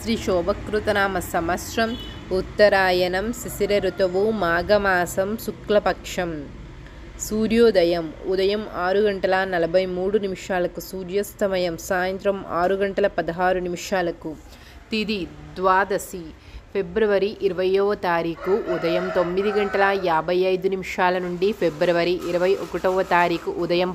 శ్రీ శోభకృతనామ సంవత్సరం ఉత్తరాయణం శిశిర ఋతువు మాఘమాసం శుక్లపక్షం. సూర్యోదయం ఉదయం 6:43 సూర్యాస్తమయం సాయంత్రం 6:16. తిథి ద్వాదశి ఫిబ్రవరి 20వ తారీఖు ఉదయం 9:55 నుండి ఫిబ్రవరి 21వ తారీఖు ఉదయం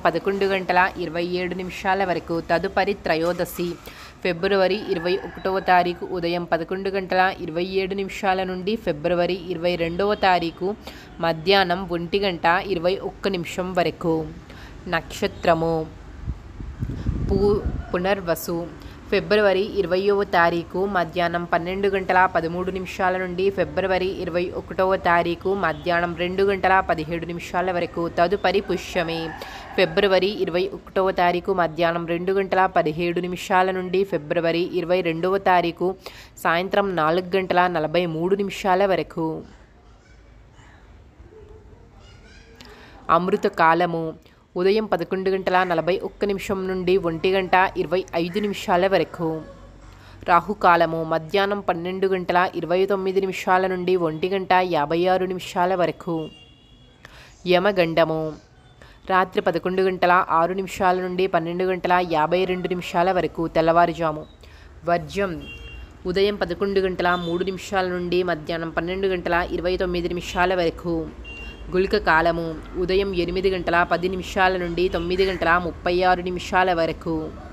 11:27 వరకు. తదుపరి త్రయోదశి ఫిబ్రవరి 21వ తారీఖు ఉదయం 11:27 నుండి ఫిబ్రవరి 22వ తారీఖు మధ్యాహ్నం 1:21 వరకు. నక్షత్రము పునర్వసు ఫిబ్రవరి 20వ తారీఖు మధ్యాహ్నం 12:13 నుండి ఫిబ్రవరి 21వ తారీఖు మధ్యాహ్నం 2:17 వరకు. తదుపరి పుష్యమి ఫిబ్రవరి 21వ తారీఖు మధ్యాహ్నం 2:17 నుండి ఫిబ్రవరి 22వ తారీఖు సాయంత్రం 4:43 వరకు. అమృత కాలము ఉదయం 11:41 నుండి 1:25 వరకు. రాహుకాలము మధ్యాహ్నం 12:29 నుండి 1:56 వరకు. యమగండము రాత్రి 11:06 నుండి 12:52 వరకు తెల్లవారుజాము. వర్జ్యం ఉదయం 11:03 నుండి మధ్యాహ్నం 12:29 వరకు. గుళిక కాలము ఉదయం 8:10 నుండి 9:36 వరకు.